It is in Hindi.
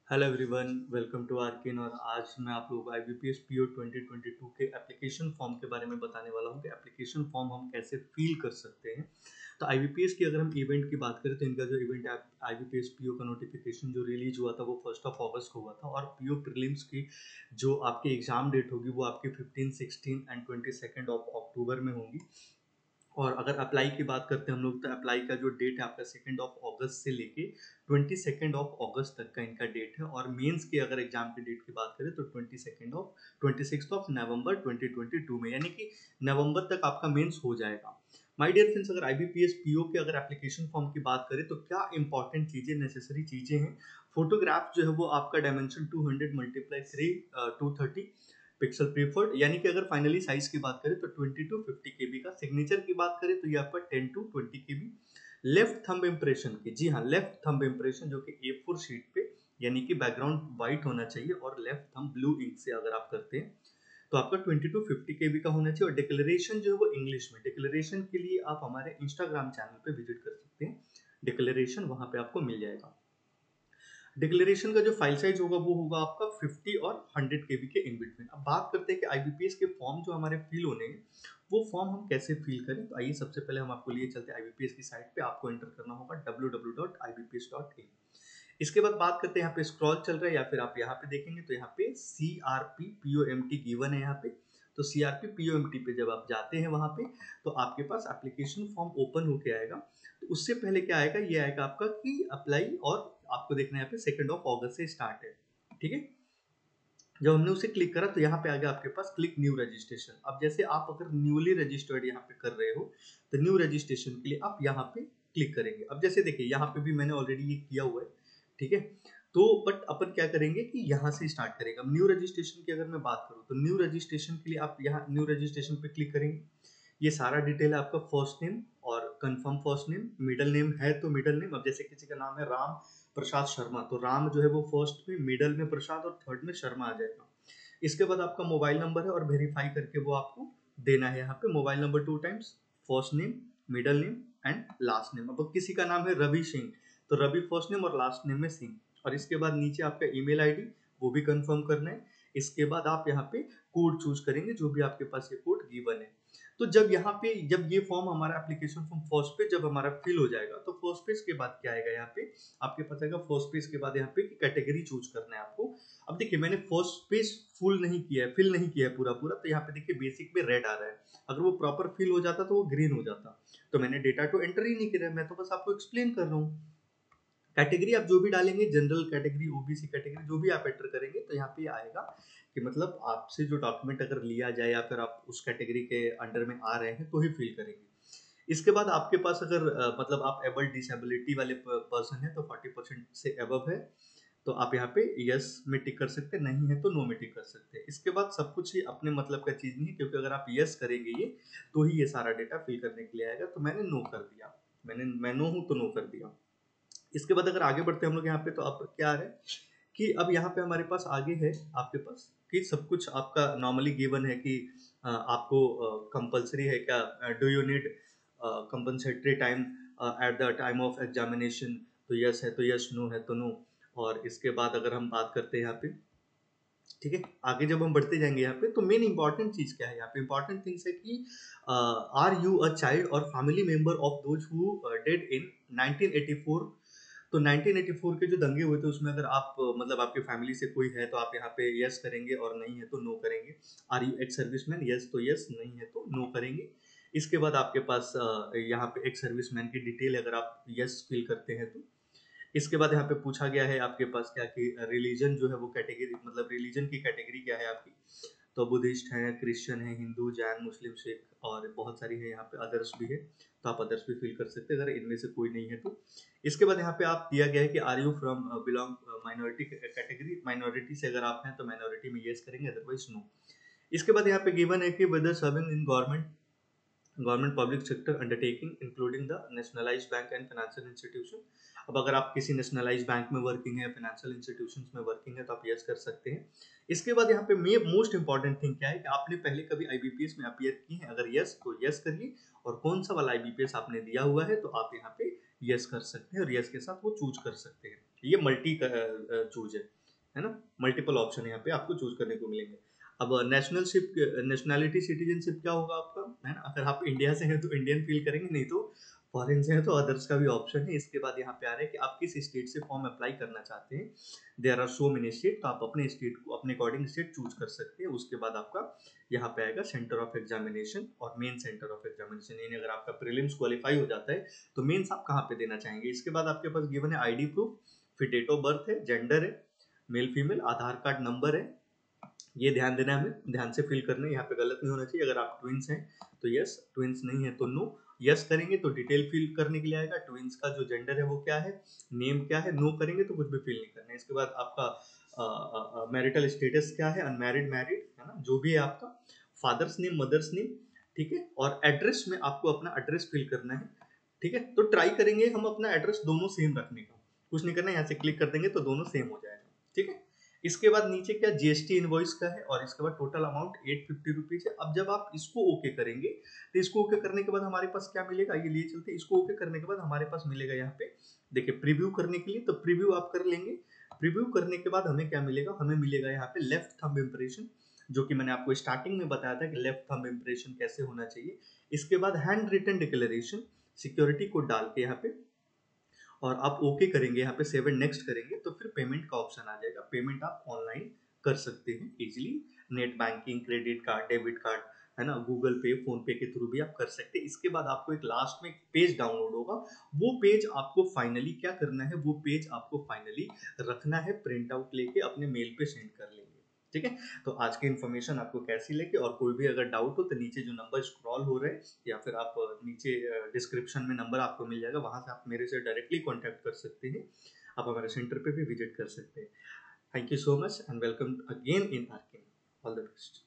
हेलो एवरीवन, वेलकम टू आर्किन। और आज मैं आप लोगों को IBPS PO 2022 के एप्लीकेशन फॉर्म के बारे में बताने वाला हूं कि एप्लीकेशन फॉर्म हम कैसे फिल कर सकते हैं। तो IBPS की अगर हम इवेंट की बात करें तो इनका जो इवेंट है IBPS PO का नोटिफिकेशन जो रिलीज हुआ था वो 1 अगस्त को हुआ था। और PO प्रीलिम्स की जो आपकी एग्जाम डेट होगी वो आपकी 15, 16 एंड 22 अक्टूबर में होंगी। और अगर अप्लाई की बात करते हैं हम लोग तो अप्लाई का जो डेट है आपका 2 अगस्त से लेके 22 अगस्त तक का इनका डेट है। और मेंस के अगर एग्जाम की डेट की बात करें तो 26 नवंबर 2022 में, यानी कि नवंबर तक आपका मेंस हो जाएगा। माय डियर फ्रेंड्स, अगर IBPS PO के अगर एप्लीकेशन फॉर्म की बात करें तो क्या इंपॉर्टेंट चीजें, नेसेसरी चीजें हैं। फोटोग्राफ जो है वो आपका डायमेंशन 200x3 230 पिक्सल प्रीफर्ड, यानी कि अगर फाइनली साइज की बात करें तो 20 टू 50 केबी का। सिग्नेचर की बात करें तो ये आपका 10 to 20 KB. Left thumb impression की, जी हाँ, लेफ्ट थंब इम्प्रेशन जो कि A4 शीट पे, यानी कि बैकग्राउंड व्हाइट होना चाहिए और लेफ्ट थंब ब्लू इंक से अगर आप करते हैं तो आपका 20 टू 50 केबी का होना चाहिए। और डिक्लेरेशन जो है वो इंग्लिश में। डिक्लेरेशन के लिए आप हमारे इंस्टाग्राम चैनल पे विजिट कर सकते हैं। डिक्लेरेशन वहां पे आपको मिल जाएगा। डिक्लेरेशन का जो फाइल साइज होगा वो होगा आपका 50 और 100 केबी के इन बिटवीन। अब बात करते हैं कि IBPS के फॉर्म जो हमारे फिल होने हैं वो फॉर्म हम कैसे फिल करें। तो आइए सबसे पहले हम आपको लिए चलते हैं IBPS की साइट पे। आपको एंटर करना होगा www.ibps.in। इसके बाद बात करते हैं, यहाँ पे स्क्रॉल चल रहा है या फिर आप यहाँ पे देखेंगे तो यहाँ पे CRP POMT गिवन है यहाँ पे। तो CRP POMT पे जब आप जाते हैं वहां पे तो आपके पास एप्लीकेशन फॉर्म ओपन होके आएगा। तो उससे पहले क्या आएगा, ये आएगा आपका कि अप्लाई। और आपको देखना है यहाँ पे 2 अगस्त से स्टार्ट है, ठीक है। जब हमने उसे क्लिक करा तो यहाँ पे आ गया आपके पास क्लिक न्यू रजिस्ट्रेशन। अब जैसे आप अगर न्यूली रजिस्टर्ड यहाँ पे कर रहे हो तो न्यू रजिस्ट्रेशन के लिए आप यहाँ पे क्लिक करेंगे। अब जैसे देखिए यहाँ पे भी मैंने ऑलरेडी ये किया हुआ है, ठीक है। तो बट अपन क्या करेंगे कि यहाँ से स्टार्ट करेंगे। अब न्यू रजिस्ट्रेशन की अगर मैं बात करूँ तो न्यू रजिस्ट्रेशन के लिए आप यहाँ न्यू रजिस्ट्रेशन पे क्लिक करेंगे। ये सारा डिटेल है आपका, फर्स्ट नेम और confirm first name, middle name है तो मिडिल नेम। अब जैसे किसी का नाम है राम प्रसाद शर्मा तो राम जो है वो फर्स्ट में, मिडल में प्रसाद और थर्ड में शर्मा आ जाएगा। इसके बाद आपका मोबाइल नंबर है और वेरीफाई करके वो आपको देना है। यहाँ पे mobile number 2 times, first name, middle name and last name. अब किसी का नाम है रवि सिंह तो रवि फर्स्ट नेम और लास्ट नेम में सिंह। और इसके बाद नीचे आपका ईमेल आईडी वो भी कंफर्म करना है। इसके बाद आप यहाँ पे कोड चूज करेंगे, जो भी आपके पास ये कोड गिवन है। तो जब यहाँ पे जब ये फॉर्म हमारा एप्लीकेशन फॉर्म फर्स्ट पेज जब हमारा फिल हो जाएगा तो फर्स्ट पेज के बाद क्या आएगा, यहाँ पे आपके पास आएगा फर्स्ट पेज के बाद यहाँ पे कैटेगरी चूज करना है आपको। अब देखिए मैंने फर्स्ट पेज फुल नहीं किया है, फिल नहीं किया है पूरा पूरा, तो यहाँ पे देखिए बेसिक में रेड आ रहा है। अगर वो प्रॉपर फिल हो जाता तो वो ग्रीन हो जाता। तो मैंने डेटा तो एंटर ही नहीं किया, मैं तो बस आपको एक्सप्लेन कर रहा हूँ। कैटेगरी आप जो भी डालेंगे, जनरल कैटेगरी, OBC कैटेगरी, जो भी आप एंटर करेंगे तो यहाँ पे आएगा कि मतलब आपसे जो डॉक्यूमेंट अगर लिया जाए या फिर आप उस कैटेगरी के अंडर में आ रहे हैं तो ही फिल करेंगे। इसके बाद आपके पास अगर मतलब आप एबल डिसेबिलिटी वाले पर्सन है तो 40% से अबव है तो आप यहाँ पे यस में टिक कर सकते हैं, नहीं है तो नो में टिक कर सकते हैं। इसके बाद सब कुछ ही अपने मतलब का चीज नहीं है, क्योंकि अगर आप यस करेंगे ये तो ही ये सारा डेटा फिल करने के लिए आएगा। तो मैंने नो कर दिया, मैं नो हूं तो नो कर दिया। इसके बाद अगर आगे बढ़ते हैं हम लोग यहाँ पे तो आप क्या है कि अब यहाँ पे हमारे पास आगे है आपके पास कि सब कुछ आपका नॉर्मली गिवन है कि आपको कंपलसरी है क्या, do you need compensatory time at the time of examination. तो यस है तो यस, नो है तो नो। और इसके बाद अगर हम बात करते हैं यहाँ पे, ठीक है, आगे जब हम बढ़ते जाएंगे यहाँ पे तो मेन इंपॉर्टेंट चीज क्या है, यहाँ पे इंपॉर्टेंट थिंग्स है कि आर यू अ चाइल्ड और family member of those who dead in 1984। तो 1984 के जो दंगे हुए थे उसमें अगर आप मतलब आपके फैमिली से कोई है तो आप यहाँ पे यस करेंगे और नहीं है तो नो करेंगे। Are you ex serviceman, yes तो यस, नहीं है तो नो करेंगे। इसके बाद आपके पास यहाँ पे एक सर्विसमैन की डिटेल अगर आप यस फिल करते हैं तो। इसके बाद यहाँ पे पूछा गया है आपके पास क्या कि रिलीजन जो है वो कैटेगरी, मतलब रिलीजन की कैटेगरी क्या है आपकी। तो बुद्धिस्ट है, क्रिश्चियन है, हिंदू, जैन, मुस्लिम, सिख और बहुत सारी है यहाँ पे अदर्स भी है। तो आप अदर्स भी फिल कर सकते हैं अगर इनमें से कोई नहीं है तो। इसके बाद यहाँ पे आप दिया गया है कि are you from belong minority category, minority से अगर आप हैं तो माइनॉरिटी में येस करेंगे, अदरवाइज नो। इसके बाद यहाँ पे गिवन है कि whether serving in government public sector undertaking including the nationalised bank and financial institution. अब अगर आप किसी नेशनलाइज्ड बैंक में वर्किंग है, फाइनेंशियल इंस्टीट्यूशंस में वर्किंग है तो आप यस कर सकते हैं। इसके बाद यहाँ पे मोस्ट इंपॉर्टेंट थिंग क्या है कि आपने पहले कभी IBPS में अपीयर की है, अगर यस तो यस करिए, और कौन सा वाला IBPS आपने दिया हुआ है तो आप यहाँ पे यस कर सकते हैं और यस के साथ वो चूज कर सकते हैं। ये मल्टी चूज है ना, मल्टीपल ऑप्शन यहाँ पे आपको चूज करने को मिलेंगे। अब नेशनैलिटी सिटीजनशिप क्या होगा आपका, है ना, अगर आप इंडिया से हैं तो इंडियन फिल करेंगे, नहीं तो फॉरेन से हैं तो अदर्स का भी ऑप्शन है। इसके बाद यहाँ पे आ रहा है कि आप किस स्टेट से फॉर्म अप्लाई करना चाहते हैं। There are so many state, तो आप अपने स्टेट को अपने अकॉर्डिंग स्टेट चूज कर सकते हैं। उसके बाद आपका यहाँ पे आएगा सेंटर ऑफ एग्जामिनेशन और मेन सेंटर ऑफ एग्जामिनेशन, यानी अगर आपका प्रीलिम्स क्वालिफाई हो जाता है तो मेंस आप कहाँ पे देना चाहेंगे। इसके बाद आपके पास गिवन है आईडी प्रूफ, फिर डेट ऑफ बर्थ है, जेंडर है, male female, Aadhaar card number है, ये ध्यान देना है, हमें ध्यान से फिल करना है, यहाँ पे गलत नहीं होना चाहिए। अगर आप ट्विंस हैं तो यस, ट्विंस नहीं है तो नो। यस करेंगे तो डिटेल फिल करने के लिए आएगा, ट्विंस का जो जेंडर है वो क्या है, नेम क्या है, नो करेंगे तो कुछ भी फिल नहीं करना है। इसके बाद आपका मैरिटल स्टेटस क्या है, अनमैरिड, मैरिड, है ना, जो भी है आपका, फादर्स नेम, मदर्स नेम, ठीक है, और एड्रेस में आपको अपना एड्रेस फिल करना है, ठीक है। तो ट्राई करेंगे हम अपना एड्रेस दोनों सेम रखने का, कुछ नहीं करना है, यहाँ से क्लिक कर देंगे तो दोनों सेम हो जाएगा, ठीक है। इसके बाद नीचे क्या जीएसटी इनवॉइस का है, और इसके बाद टोटल अमाउंट 850 रुपीज है। अब जब आप इसको ओके करेंगे तो इसको ओके करने के बाद हमारे पास क्या मिलेगा, ये लिए चलते हैं। इसको ओके करने के बाद हमारे पास मिलेगा यहाँ पे, देखिए प्रीव्यू करने के लिए, तो प्रीव्यू आप कर लेंगे। प्रीव्यू करने के बाद हमें क्या मिलेगा, हमें मिलेगा यहाँ पे लेफ्ट थंब इम्प्रेशन, जो कि मैंने आपको स्टार्टिंग में बताया था कि लेफ्ट थंब इम्प्रेशन कैसे होना चाहिए। इसके बाद handwritten declaration, security code डाल के यहाँ पे, और आप ओके करेंगे, यहाँ पे सेव एंड नेक्स्ट करेंगे तो फिर पेमेंट का ऑप्शन आ जाएगा। पेमेंट आप ऑनलाइन कर सकते हैं easily, net banking, credit card, debit card, है ना, गूगल पे, फोन पे के थ्रू भी आप कर सकते हैं। इसके बाद आपको एक लास्ट में एक पेज डाउनलोड होगा, वो पेज आपको फाइनली क्या करना है, वो पेज आपको फाइनली रखना है, प्रिंट आउट लेके अपने मेल पे सेंड कर लेंगे, ठीक है। तो आज की इन्फॉर्मेशन आपको कैसी लगी, और कोई भी अगर डाउट हो तो नीचे जो नंबर स्क्रॉल हो रहे हैं, या फिर आप नीचे डिस्क्रिप्शन में नंबर आपको मिल जाएगा, वहां से आप मेरे से डायरेक्टली कांटेक्ट कर सकते हैं। आप हमारे सेंटर पे भी विजिट कर सकते हैं। Thank you so much and welcome again in आर्किन। All the best.